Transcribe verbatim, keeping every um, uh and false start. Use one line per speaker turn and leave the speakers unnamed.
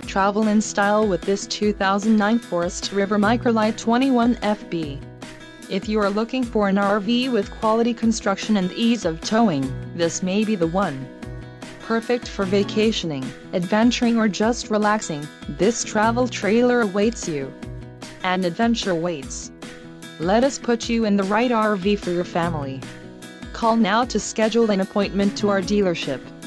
travel in style with this two thousand nine Forest River Microlite twenty-one F B. If you are looking for an R V with quality construction and ease of towing, this may be the one. Perfect for vacationing, adventuring or just relaxing, this travel trailer awaits you. An adventure waits. Let us put you in the right R V for your family. Call now to schedule an appointment to our dealership.